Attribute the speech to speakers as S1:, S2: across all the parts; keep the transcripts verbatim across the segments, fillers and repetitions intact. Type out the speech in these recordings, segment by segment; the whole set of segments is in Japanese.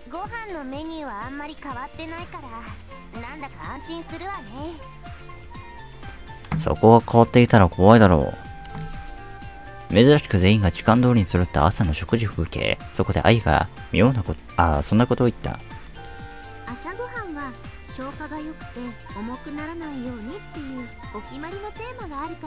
S1: ご飯のメニューはあんまり変わってないからなんだか安心するわね。
S2: そこが変わっていたら怖いだろう。珍しく全員が時間通りに揃った朝の食事風景。そこで愛が妙なこと、ああ、そんなことを言った。
S1: 朝ごはんは消化が良くて重くならないようにっていうお決まりのテーマがあるから。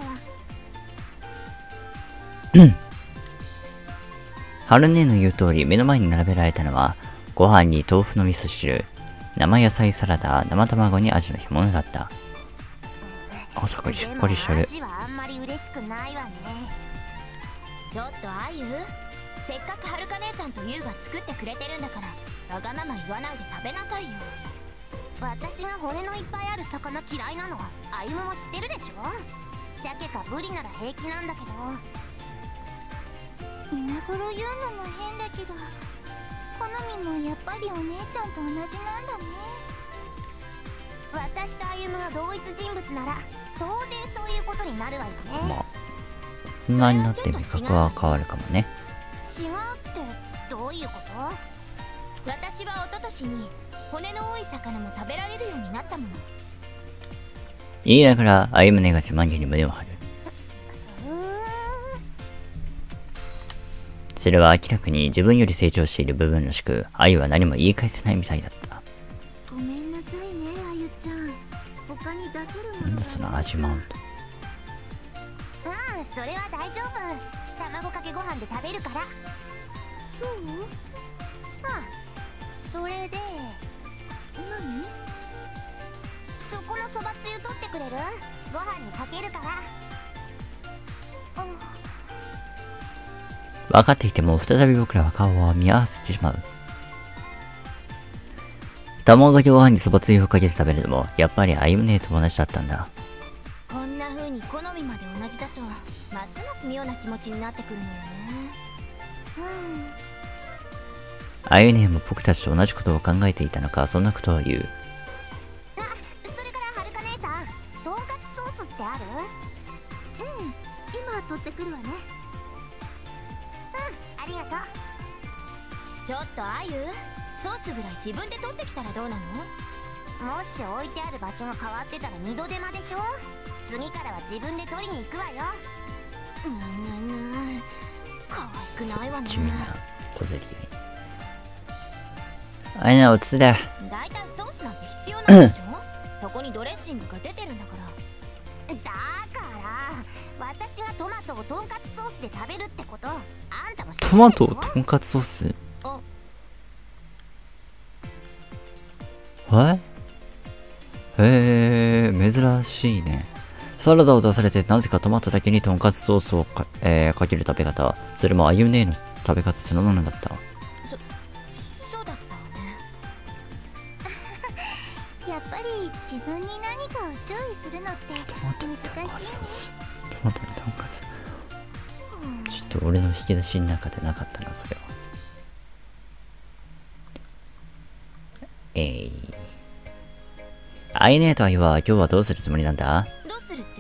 S2: 春姉の言う通り、目の前に並べられたのは、ご飯に豆腐の味噌汁、生野菜サラダ、生卵にアジの干物だった。あそこにしっかりしてる。
S1: アジはあんまり嬉しくないわね。ちょっとあゆ、せっかくはるか姉さんとゆうが作ってくれてるんだからわがまま言わないで食べなさいよ。私が骨のいっぱいある魚嫌いなのはあゆむも知ってるでしょ。鮭かブリなら平気なんだけど。今頃言うのも変だけど、好みもやっぱりお姉ちゃんと同じなんだね。私とあゆむが同一人物なら当然そういうことになるわよね。
S2: まあ、大人になって味覚は変わるかもね。
S1: 違うってどういうこと？私は一昨年に骨の多い魚も食べられるようになったもの。
S2: 言いながら、あゆむねが自慢げに胸を張る。それは明らかに自分より成長している部分らしく、あゆは何も言い返せないみたいだった。
S1: ごめんなさいね、あゆちゃん。他に出せるもの。
S2: なんだその味マウント。
S1: うん、それは大丈夫。卵かけご飯で食べるから。そう？ああ、それで何？そこのそばつゆ取ってくれる？ご飯にかけるから。あ、
S2: 分かっていても再び僕らは顔を見合わせてしまう。卵かけご飯にそばつゆをかけて食べるのもやっぱりあゆむねと同じだったんだ。
S1: こんな風に好みまで同じだとますます妙な気持ちになってくるのよね。
S2: あゆねも僕たちと同じことを考えていたのか、そんなことを言う。
S1: あ、それからはるか姉さん、とんかつソースってある？うん、今取ってくるわね。うん、ありがとう。ちょっとあゆ、ソースぐらい自分で取ってきたらどうなの？もし置いてある場所が変わってたら二度手間でしょ。次からは自分で取りに行くわよ。うんうんうん、可愛くないわね。
S2: 地味な小競り合い。あれな、落ち着いたよ。
S1: だいたいソースなんて必要ないでしょ、うん、そこにドレッシングが出てるんだから。だから私がトマトをとんかつソースで食べるってことあんたも知ってるでしょ。
S2: トマトをとんかつソース。えへえ、珍しいね。サラダを出されてなぜかトマトだけにとんかつソースをか、えー、かける食べ方。それもあゆねえの食べ方そのものだった。
S1: そ、そうだったわね。やっぱり自分に何かを注意するのって難しいね。
S2: トマトのとんかつ。ちょっと俺の引き出しの中でなかったな、それは。えい。あいねえとあゆは今日はどうするつもりなんだ？
S1: どうするって？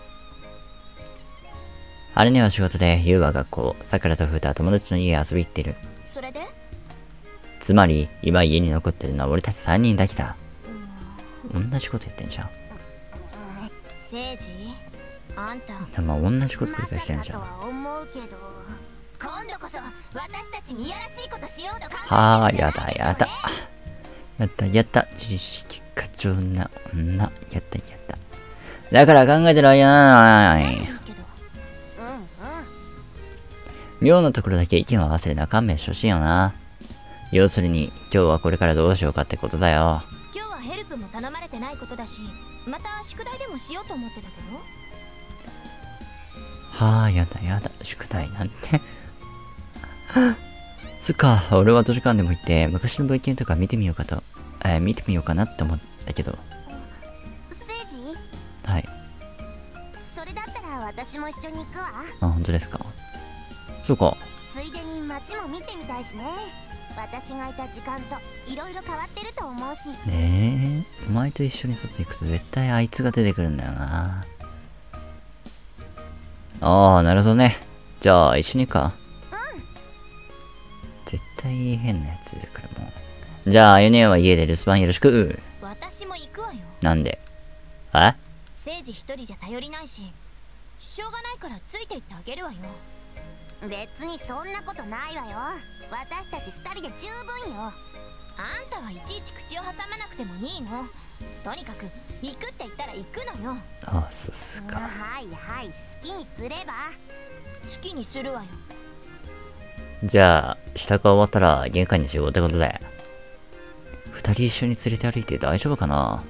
S2: あれねは仕事で、ゆうは学校、さくらとふうたは友達の家へ遊び行ってる。
S1: それで？
S2: つまり、今家に残ってるのは俺たちさんにんだけだ。同じこと言ってんじゃん。
S1: せいじ、あんた。
S2: まあ同じこと繰り返してんじゃん。
S1: まさかとは思うけど、今度こそ私たちにやらしいことしようと考えてるんじ
S2: はあ、
S1: ゃないでしょうね。
S2: やだやだ。やったやった。自意識過剰な女。やったやった。だから考えてるわよーい。妙なところだけ意見を合わせるのは勘弁してほしいよな。要するに、今日はこれからどうしようかってことだよ。
S1: 今日はヘルプも頼まれてないことだし、また宿題でもしようと思ってたけ
S2: ど。はあ、やだやだ。宿題なんて。そっか、俺は図書館でも行って、昔の文献とか見てみようかと、えー、見てみようかなって思ったけど。
S1: セイジ？
S2: はい。
S1: それだったら私も一緒に行くわ。
S2: あ、本当ですか。そうか。
S1: ついでに街も見てみたいしね。私がいた時間といろいろ変わってると思うし。
S2: ねえ、お前と一緒に外行くと絶対あいつが出てくるんだよな。ああ、なるほどね。じゃあ一緒に行くか。うん。絶対変なやつだからもう。 じゃあ、あゆねは家で留守番よろしく。
S1: 私も行くわよ。
S2: なんで？え？
S1: 聖司一人じゃ頼りないし、しょうがないからついて行ってあげるわよ。別にそんなことないわよ。私たち二人で十分よ。あんたはいちいち口を挟まなくてもいいの。とにかく行くって言ったら行くのよ。
S2: あ、そうっすか。
S1: はいはい、好きにすれば。好きにするわよ。
S2: じゃあ、支度が終わったら玄関に集合ってことで。二人一緒に連れて歩いて大丈夫かな？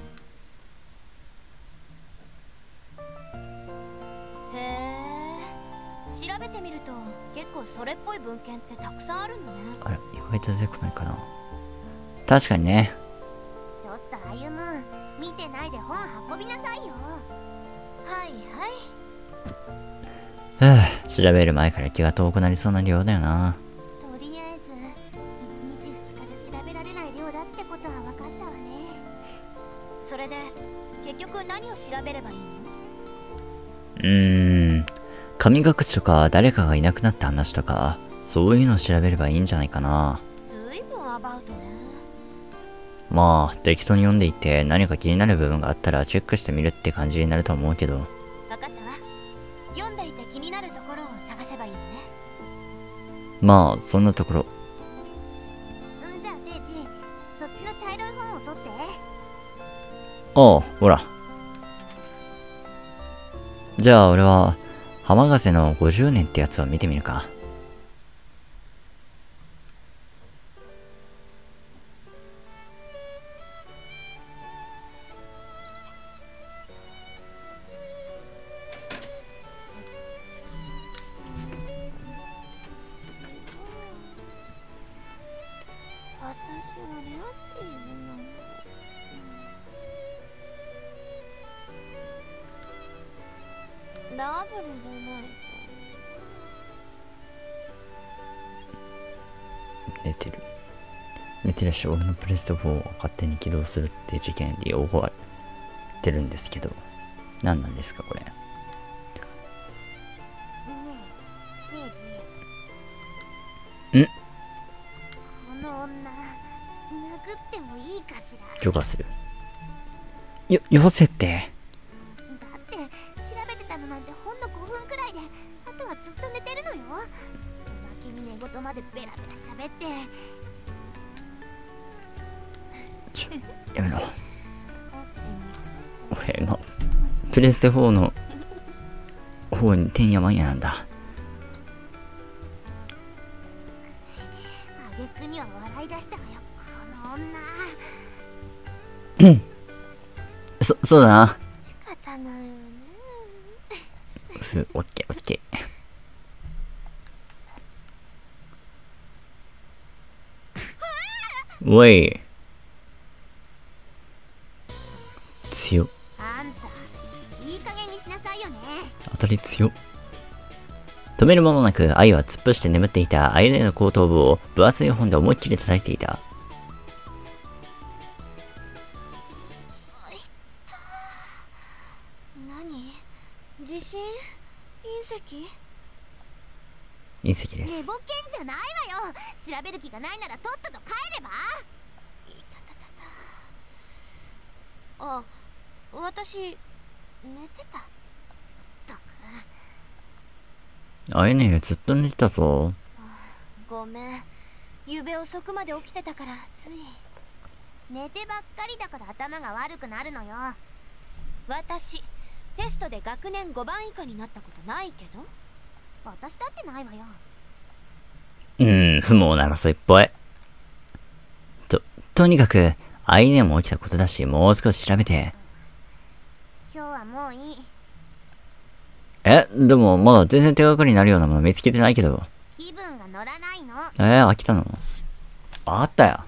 S1: へえ、調べてみると結構それっぽい文献ってたくさんあるのね。
S2: あら、意外と出てこないかな。確かにね。
S1: ちょっと歩む、見てないで本運びなさいよ。はいはい。
S2: ふぅ、調べる前から気が遠くなりそうな量だよな。
S1: とりあえずいちにちふつかじゃ調べられない量だってことは分かったわね。それで結局何を調べればいいの？
S2: うーん、神隠しとか誰かがいなくなった話とか、そういうのを調べればいいんじゃないかな。
S1: ずいぶんアバウトね。
S2: まあ、適当に読んでいって何か気になる部分があったらチェックしてみるって感じになると思うけど。
S1: 分かったわ。読んでいて気になるところを探せばいいのね。
S2: まあ、そんなところ。
S1: うん、じゃあ聖司、そっちの茶色い本を取って。
S2: おう、ほら。じゃあ俺は、浜風のごじゅうねんってやつを見てみるか。
S1: 私はレアチーズなの。ダブルじゃないか。
S2: 寝てる。寝てるし、俺のプレステフォーを勝手に起動するって事件で汚れてるんですけど、何なんですかこれ。
S1: ねえ、聖司。
S2: ん？
S1: この女、殴ってもいいかしら。
S2: 許可する。よ、よせって。
S1: だって調べてたのなんてほんのごふんくらいで、あとはずっと寝てるのよ。おまけに寝言までベラベラ喋って。
S2: ちょ、やめろ。俺がプレステフォーの方にてんやまんやなんだ。
S1: あげくには笑い出したわよ、この女。
S2: うん。そ、そうだな。
S1: 仕方ないよね。
S2: ふ、オッケーオッケー。おい。強っ。
S1: あんた、いい加減にしなさいよね。
S2: 当たり強っ。止める間もなく、愛は突っ伏して眠っていたアイネの後頭部を分厚い本で思いっきり叩いていた。
S1: 何？地震？隕石？
S2: 隕石です。
S1: 寝ぼけんじゃないわよ。調べる気がないならとっとと帰れば。いたたたた。あ、私寝てた。ったく。
S2: アイネずっと寝てたぞ。
S1: ごめん。ゆうべ遅くまで起きてたからつい。寝てばっかりだから頭が悪くなるのよ。私テストで学年ごばん以下になったことないけど。私だってないわよ。
S2: うーん、不毛な争いっぽい。と、とにかく、アイネも起きたことだし、もう少し調べて。
S1: 今日はもういい。
S2: え、でも、まだ全然手がかりになるようなもの見つけてないけど。
S1: 気分が乗らないの。
S2: えー、飽きたの？あったよ。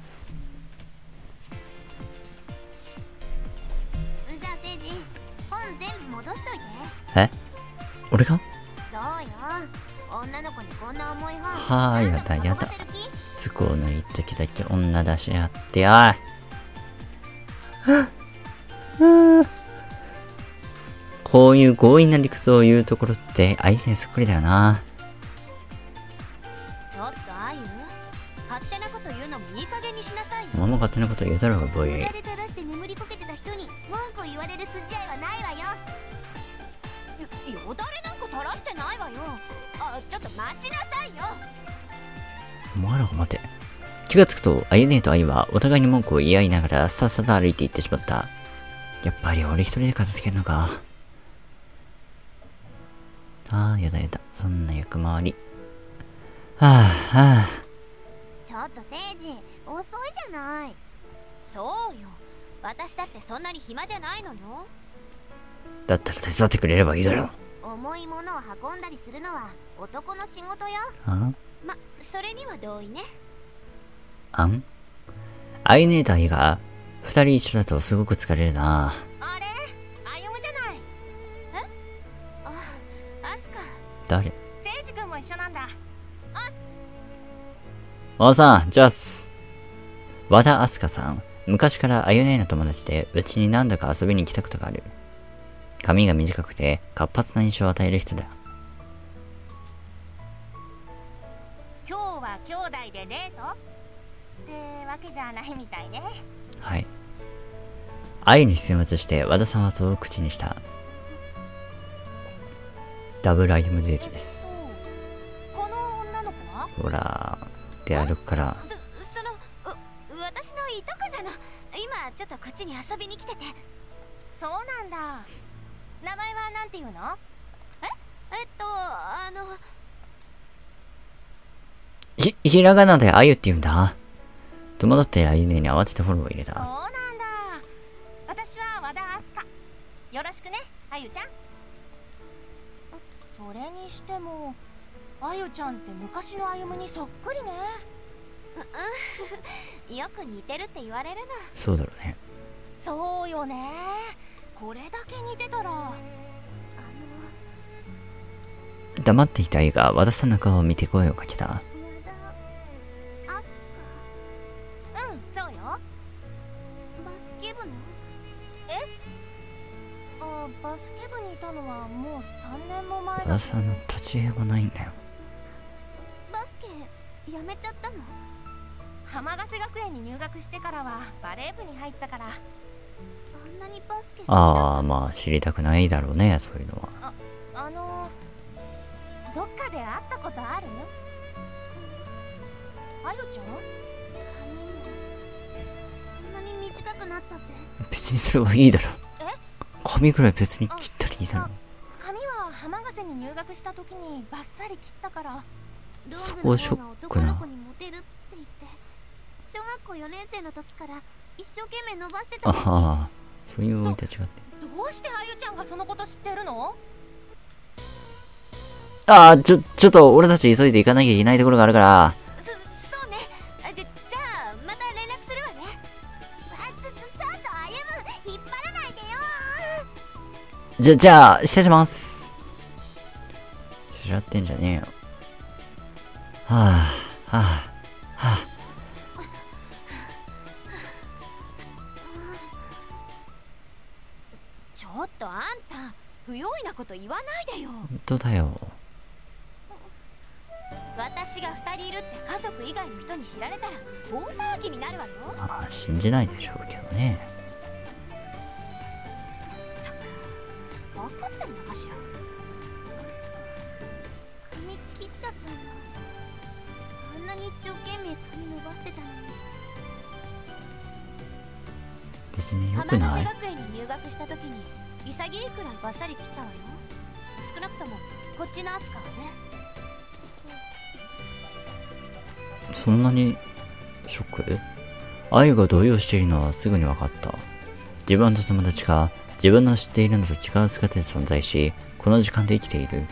S1: じゃあ聖司、本全部戻しといて。
S2: え？俺が？
S1: そうよ。女の子にこんな重い本。
S2: はー、やだやだ。都合のいい時だけ女出し合って、おい。こういう強引な理屈を言うところって相手にそっくりだよな。
S1: ちょっとあゆ、勝手なこと言うのもいい加減にしなさいよ。
S2: ママ勝手なこと言うだろうが、ボーイ。
S1: よだれ垂らして眠りこけてた人に文句を言われる筋合いはないわよ。よ、よだれなんか垂らしてないわよ。あ、ちょっと待ちなさいよ。
S2: お前らが待て。気がつくと、あゆねえとあゆはお互いに文句を言い合いながらさっさと歩いていってしまった。やっぱり俺一人で片付けるのか。ああ、やだやだ。そんな役回り。はあ、はあ。
S1: ちょっとセイジ、遅いじゃない。そうよ。私だってそんなに暇じゃないのよ。
S2: だったら手伝ってくれればいいだろう。
S1: 重いものを運んだりするのは男の仕事よ。
S2: あ
S1: ま、それには同意ね。
S2: あんあゆねえとあゆが二人一緒だとすごく疲れるな。
S1: あれあゆむじゃない。えあ、アスカ。
S2: 誰？
S1: セイジ君も一緒なんだ。アス
S2: おさん、ジャス。和田明日香さん。昔からあゆねえの友達で、うちに何度か遊びに来たことがある。髪が短くて、活発な印象を与える人だ。
S1: 今日は兄弟でデートってわけじゃないみたいね。
S2: はい。あゆに出没して、和田さんはそう口にした。ダブルアユムデートです。
S1: この女の子は
S2: ほら、出歩くから。
S1: そ、その、私のいとこなの。今ちょっとこっちに遊びに来てて。そうなんだ。名前はなんていうの？ええっと、あの
S2: ひ、ひらがなであゆって言うんだ。戸惑っているあゆねえに慌ててフォローを入れた。
S1: そうなんだ。私は和田明日香。よろしくね、あゆちゃん。それにしても、あゆちゃんって昔のあゆむにそっくりね。うん、よく似てるって言われるの。
S2: そうだろうね。
S1: そうよね。これだけ似てたら。あの
S2: 黙っていたあゆが和田さんの顔を見て声をかけた。
S1: 和田明日香。うん、そうよ。バスケ部の？え？あ、バスケ部にいたのはもうさんねんも前だ。
S2: 和田さんの立ち絵はないんだよ。
S1: バスケやめちゃったの？浜ヶ瀬学園に入学してからはバレー部に入ったから。あんなにバスケ好きだった。
S2: ああ、まあ知りたくないだろうね、そういうのは。
S1: あ、あのどっかで会ったことある？あゆちゃん？髪そんなに短くなっちゃって。
S2: 別にそれはいいだろ。
S1: え？
S2: 髪ぐらい別に切ったらいいだろ。
S1: 髪は浜ヶ瀬に入学した時にバッサリ切ったから。
S2: そこはショックな。
S1: 男の子にモテるって言って小学校よねん生の時から一生懸命伸ばしてたの。
S2: ああ、そういう生い立ちがあって。
S1: どうしてあゆちゃんがそのこと知ってるの？
S2: ああ、ちょ、ちょっと俺たち急いで行かなきゃいけないところがあるから。
S1: そ、そうね。あ、じゃ、じゃあ、また連絡するわね。あ、ちょ、ちょ、ちょっとあゆむ、引っ張らないでよ。
S2: じゃ、じゃあ、失礼します。しらってんじゃねえよ。はあ、はあ、はあ。
S1: ちょっとあんた、不用意なこと言わないでよ。
S2: 本当だよ。
S1: 私が二人いるって家族以外の人に知られたら大騒ぎになるわよ。
S2: まあ、信じないでしょうけどね。
S1: 分かってるのかしら。髪切っちゃったんだ。あんなに一生懸命髪伸ばしてたのに。
S2: 別に良くない？
S1: 浜ヶ瀬学園に入学した時に潔いくらいバッサリ切ったわよ。少なくともこっちのアスカはね。
S2: そんなにショック？あゆが動揺しているのはすぐに分かった。自分の友達が自分の知っているのと違う姿で存在し、この時間で生きている。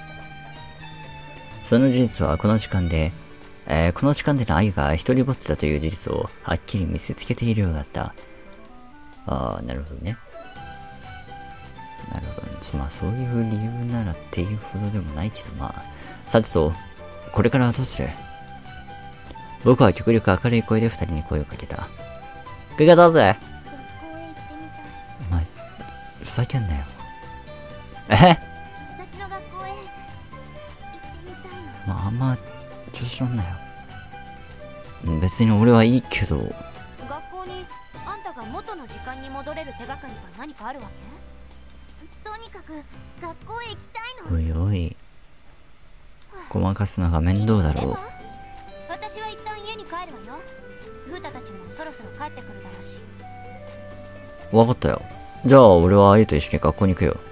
S2: その事実はこの時間で、えー、この時間でのあゆが一人ぼっちだという事実をはっきり見せつけているようだった。ああ、なるほどね。なるほどね。まあそういう理由ならっていうほどでもないけど、まあ。さてと、これからはどうする？僕は極力明るい声で二人に声をかけた。これがどうぜ。お前、ふざけんなよ。え？
S1: 私の学校へ行ってみたいの。
S2: まあ、あんま調子乗んなよ。 別に俺はいいけど。
S1: 学校にあんたが元の時間に戻れる手がかりが何かあるわけ？とにかく学校へ行きたいの。
S2: おいおい、ごまかすのが面倒だろう。
S1: 私は一旦家に帰るわよ。フータたちもそろそろ帰ってくるだろうし。
S2: わかったよ。じゃあ俺はあゆと一緒に学校に行くよ。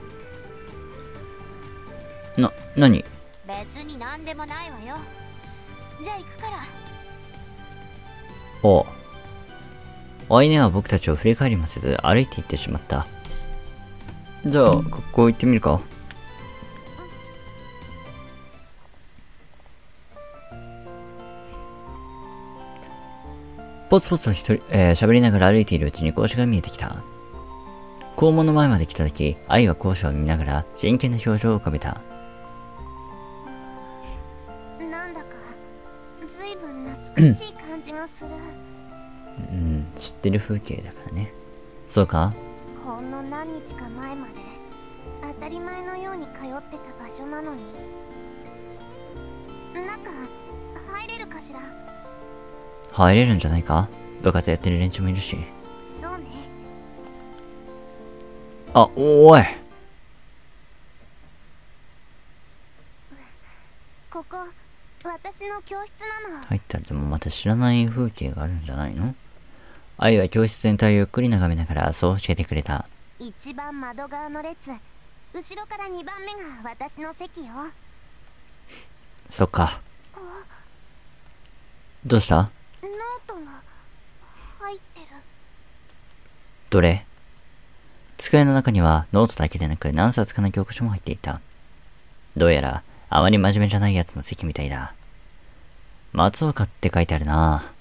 S2: な、なに？
S1: 別に何でもないわよ。じゃあ行くから。
S2: おう。あいねは僕たちを振り返りもせず歩いて行ってしまった。じゃあ学校行ってみるか。ポツポツと一人、えー、喋りながら歩いているうちに校舎が見えてきた。校門の前まで来た時、愛は校舎を見ながら真剣な表情を浮かべた。
S1: なんだか随分懐かしい感じがする。
S2: うん、知ってる風景だからね。そうか？
S1: ほんの何日か前まで当たり前のように通ってた場所なのに。中入れるかしら？
S2: 入れるんじゃないか？部活やってる連中もいるし。
S1: そうね。
S2: あ、おい。
S1: ここ私の教室なの。
S2: 入ったらでもまた知らない風景があるんじゃないの？愛は教室全体をゆっくり眺めながらそう教えてくれた。
S1: 一番窓側の列、後ろからにばんめが私の席よ。
S2: そっか。どうした？
S1: ノートが入ってる。
S2: どれ？机の中にはノートだけでなく何冊かの教科書も入っていた。どうやらあまり真面目じゃないやつの席みたいだ。松岡って書いてあるな。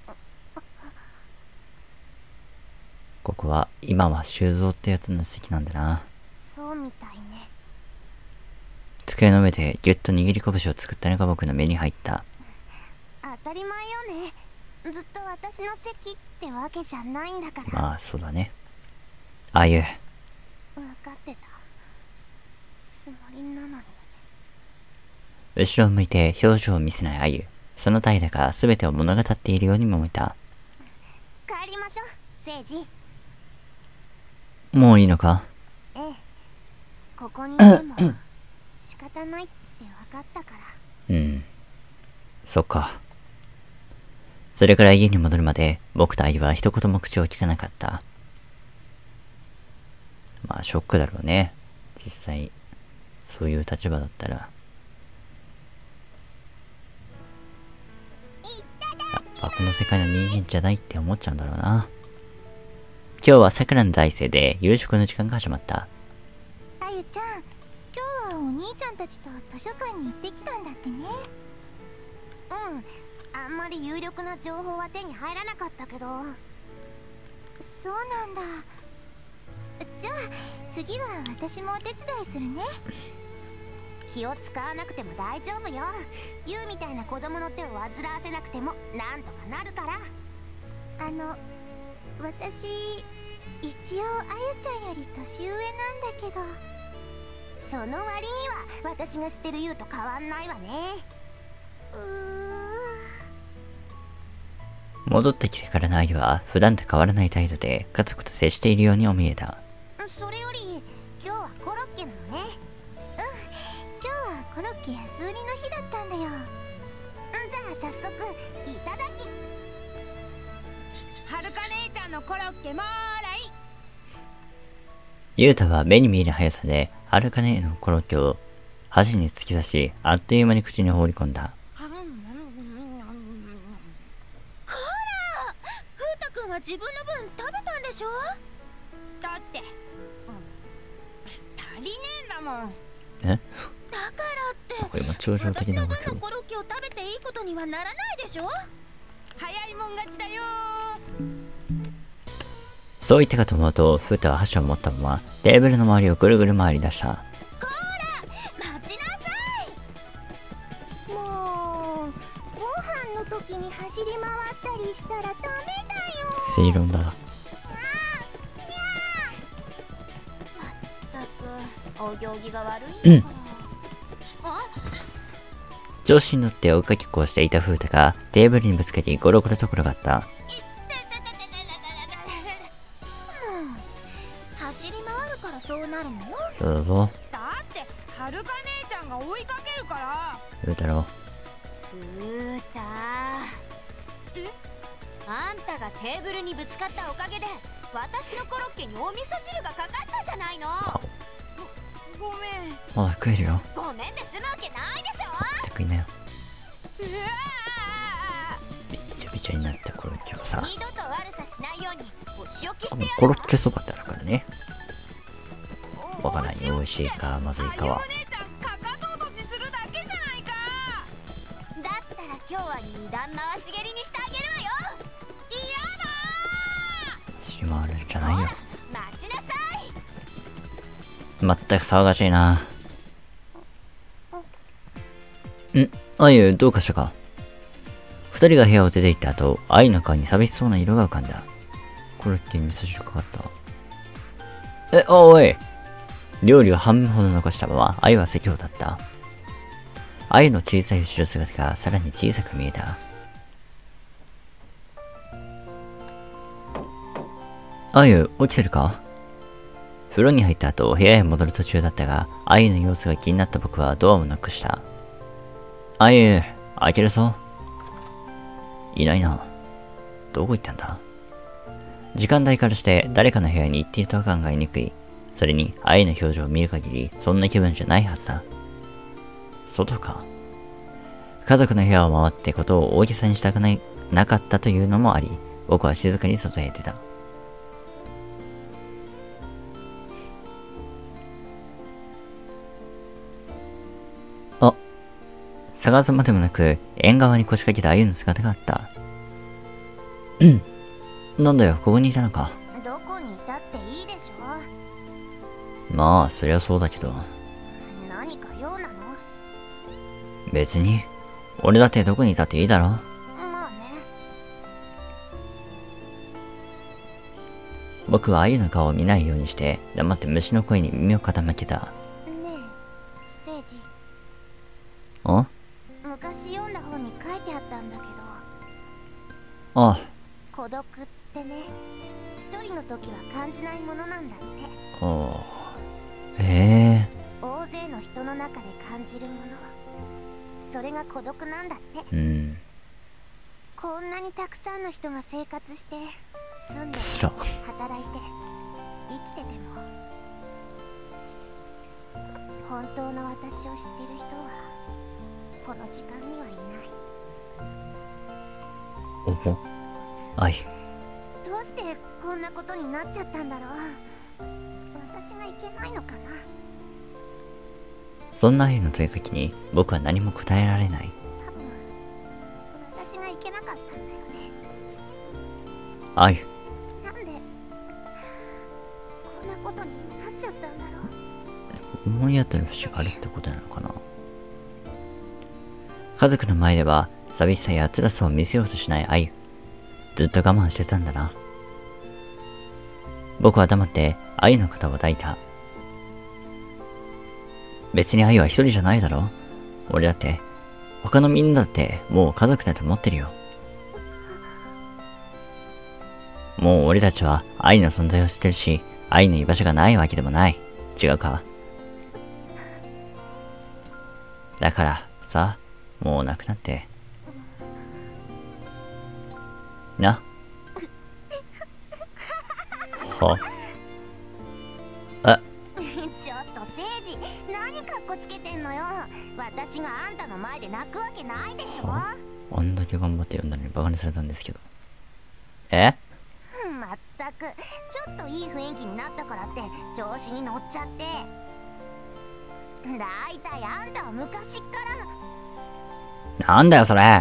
S2: ここは今は修造ってやつの席なんだな。
S1: そうみたいね。
S2: 机の上でぎゅっと握り拳を作ったのが僕の目に入った。
S1: 当たり前よね。ずっと私の席ってわけじゃないんだから。
S2: まあそうだね。あゆ。
S1: 分かってたつもりなのに。
S2: 後ろを向いて表情を見せないあゆ。その態度が全てを物語っているようにも思えた。
S1: 帰りましょう、聖司。
S2: もういいのか？
S1: ええ。ここにいても仕方ないって分かったから。
S2: うん。そっか。それから家に戻るまで僕とあゆは一言も口を聞かなかった。まあショックだろうね。実際そういう立場だったら。やっぱこの世界の人間じゃないって思っちゃうんだろうな。今日は桜の大生で夕食の時間が始まった。
S1: あゆちゃん、今日はお兄ちゃんたちと図書館に行ってきたんだってね。うん、あんまり有力な情報は手に入らなかったけど。そうなんだ。じゃあ次は私もお手伝いするね。気を使わなくても大丈夫よ。ユウみたいな子供の手を煩わせなくてもなんとかなるから。あの私一応あゆちゃんより年上なんだけど。その割には私が知ってるユウと変わんないわね。うー。
S2: 戻ってきてからのあゆは普段と変わらない態度で家族と接しているようにも見えた。
S1: それより今日はコロッケなのね。うん、今日はコロッケ安売りの日だったんだよ。じゃあ早速いただき。
S3: はるか姉ちゃんのコロッケもーらい。
S2: ゆうたは目に見える速さではるか姉のコロッケを箸に突き刺し、あっという間に口に放り込んだ。
S3: こら、ふうたくんは自分の分食べたんでしょ。だって、うん、足りねえんだもん。
S2: え？
S3: だからって
S2: これも超常的な動きを。
S3: 私の分のコロッケを食べていいことにはならないでしょ。早いもん勝ちだよ。
S2: そう言ったかと思うと、ふうたは箸を持ったままテーブルの周りをぐるぐる回り出した。
S3: こら、待ちなさい。
S1: もうご飯の時に走り回ったりしたらダメだよ。
S2: 正論だ。
S1: まったくお行儀が悪いんだから。あ、
S2: 調子に乗って追いかけっこをしていた風太がテーブルにぶつかりゴロゴロと転がった。
S3: 走り回るからそうなるのよ。
S2: そうだぞ。
S4: だってはるか姉ちゃんが追いかけるから。
S2: 風太郎。
S1: ふーたえあんたがテーブルにぶつかったおかげで私のコロッケにお味噌汁がかかったじゃないの。
S4: ごめん。
S2: まだ食えるよ。
S1: ごめんで済むわけないでしょ。
S2: 食いなよ。
S4: うわ
S2: びっちゃびちゃになったコロッケをさ。
S1: 二度と悪さしないようにお仕置きして
S2: もう
S1: やる
S2: コロッケそばってあるからね。わからないよ、美味しいかまずいかは。
S4: お姉ちゃんかかと落としするだけじゃないか。
S1: だったら今日は二段回し蹴りにしてあげるわよ。
S2: 走り回るんじゃないよ。
S1: 待ちなさい。
S2: まったく騒がしいな。んあゆ、どうかしたか。二人が部屋を出て行った後、あゆの顔に寂しそうな色が浮かんだ。コロッケに味噌汁かかった。え、おい料理を半分ほど残したまま、あゆは席を立った。あゆの小さい後ろ姿がさらに小さく見えた。あゆ、起きてるか。風呂に入った後、部屋へ戻る途中だったが、あゆの様子が気になった僕はドアをノックした。あゆ、開けるぞ。いないな。どこ行ったんだ。時間帯からして誰かの部屋に行っているとは考えにくい。それに、あゆの表情を見る限り、そんな気分じゃないはずだ。外か。家族の部屋を回ってことを大げさにしたくない、なかったというのもあり、僕は静かに外へ出た。あ、探すまでもなく、縁側に腰掛けたあゆの姿があった。うん。なんだよ、ここにいたのか。
S1: どこにいたっていいでしょ。
S2: まあ、そりゃそうだけど。
S1: 何か用なの。
S2: 別に。俺だってどこにいたっていいだろ。
S1: まあね。
S2: 僕はあゆの顔を見ないようにして、黙って虫の声に耳を傾けた。
S1: ねえ、聖司。
S2: あ
S1: 昔読んだ本に書いてあったんだけど、
S2: ああ。
S1: 孤独ってね、一人の時は感じないものなんだって。
S2: おー。へえ。
S1: 大勢の人の中で感じるもの、それが孤独なんだって。
S2: うん。
S1: こんなにたくさんの人が生活して住んで
S2: つら。
S1: 働いて生きてても、本当の私を知ってる人はこの時間にはいない。
S2: おも。あい。
S1: どうしてこんなことになっちゃったんだろう。私がいけないのかな。
S2: そんなあゆの問いかけに僕は何も答えられない。
S1: 多分私がいけなかったんだよね。
S2: あゆ。
S1: なんでこんなことになっちゃったんだろう。
S2: 思い当たる節があるってことなのかな。家族の前では寂しさや辛さを見せようとしないあゆ。ずっと我慢してたんだな。僕は黙ってあゆの肩を抱いた。別にあゆは一人じゃないだろ。俺だって、他のみんなだってもう家族だと思ってるよ。もう俺たちはあゆの存在を知ってるし、あゆの居場所がないわけでもない。違うか。だからさ、もう亡くなって。な。はあ。
S1: ちょっと聖司、何かっこつけてんのよ。私があんたの前で泣くわけないでしょ。
S2: はあ、あんだけ頑張って読んだのにバカにされたんですけど。え？
S1: まったく、ちょっといい雰囲気になったからって調子に乗っちゃって。だいたいあんたは昔っから。
S2: なんだよそれ。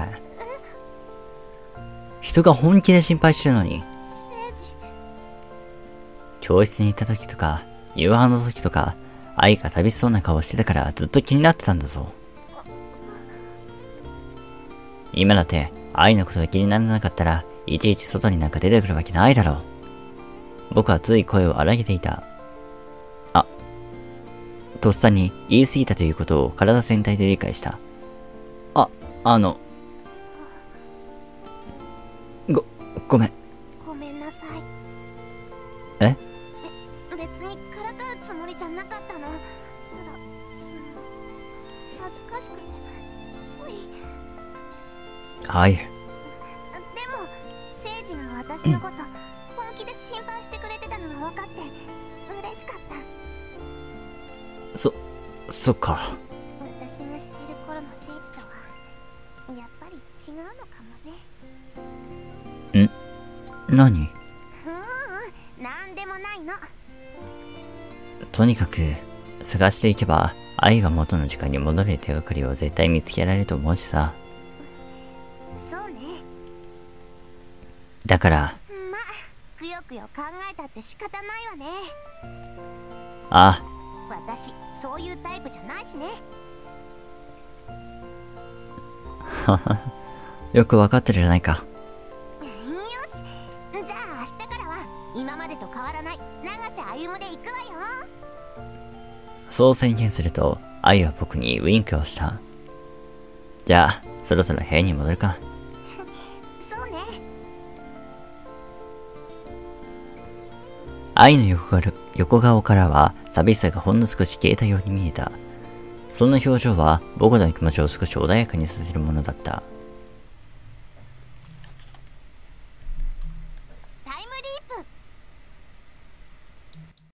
S2: 人が本気で心配してるのに。
S1: 聖司。
S2: 教室に行った時とか、夕飯の時とか、愛が寂しそうな顔してたからずっと気になってたんだぞ。今だって愛のことが気にならなかったらいちいち外になんか出てくるわけないだろう。僕はつい声を荒げていた。あ、とっさに言い過ぎたということを体全体で理解した。あ、 あの、ご、ごめん。
S1: ごめんなさい。
S2: え？
S1: べ別にからかうつもりじゃなかったの。ただその恥ずかしくてつい。
S2: はい。
S1: でも聖司が私のこと本気で心配してくれてたのが分かって嬉しかった。
S2: そ、そっか。
S1: 私が知ってる頃の聖司とはやっぱり違うのかもね。
S2: ん？何？
S1: うーん、なんでもないの。
S2: とにかく、探していけば、愛が元の時間に戻れる手がかりを絶対見つけられると思うしさ。
S1: そうね。
S2: だから、
S1: まあ、くよくよ考えたって仕方ないわね。
S2: あ、
S1: 私、そういうタイプじゃないしね。
S2: はは、よくわかってるじゃないか。
S1: よし、じゃあ明日からは今までと変わらない永瀬歩夢で行くわよ。
S2: そう宣言すると、愛は僕にウインクをした。じゃあ、そろそろ部屋に戻るか。
S1: そうね。
S2: 愛の横から横顔からは寂しさがほんの少し消えたように見えた。そんな表情は僕の気持ちを少し穏やかにさせるものだった。